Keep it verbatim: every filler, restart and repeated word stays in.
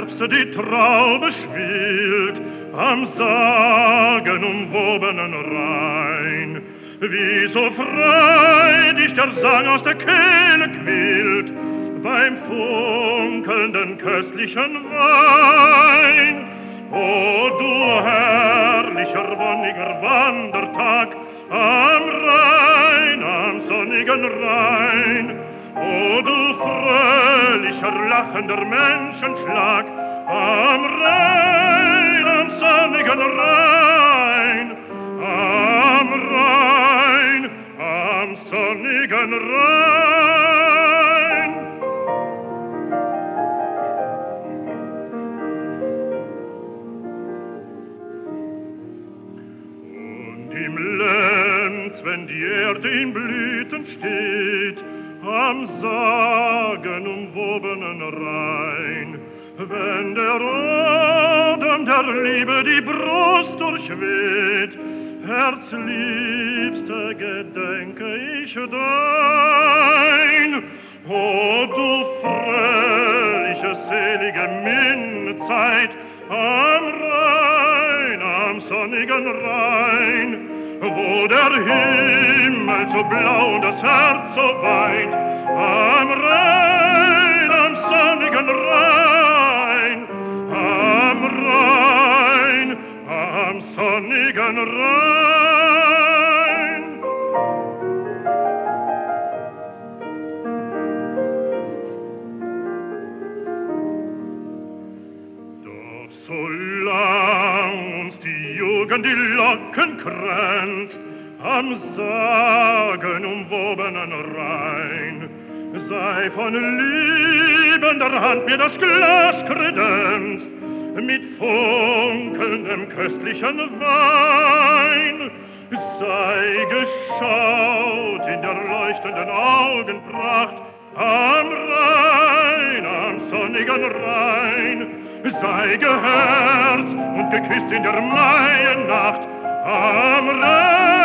Herbst die Traube schwillt am sagenumwobenen Rhein. Wie so freudig der Sang aus der Kehle quillt beim funkelnden köstlichen Wein. O du herrlicher, wonniger Wandertag am Rhein, am sonnigen Rhein. O du fröhlicher, lachender Menschenschlag am Rhein, am sonnigen Rhein, am Rhein, am sonnigen Rhein. Und im Lenz, wenn die Erde in Blüten steht, am sagenumwobenen Rhein, wenn der Odem der Liebe die Brust durchweht, Herzliebste, gedenke ich dein. O du fröhliche, selige Minnezeit am Rhein, am sonnigen Rhein, wo der Himmel so blau und das Herz so weit, am Rhein, am sonnigen Rhein, am Rhein, am sonnigen Rhein. Doch solang uns die Jugend die Locken kränzt am sagenumwobenen Rhein, sei von liebender Hand mir das Glas kredenzt mit funkelndem köstlichen Wein, sei geschaut in der leuchtenden Augenpracht am Rhein, am sonnigen Rhein, sei geherzt und geküsst in der Maiennacht am Rhein.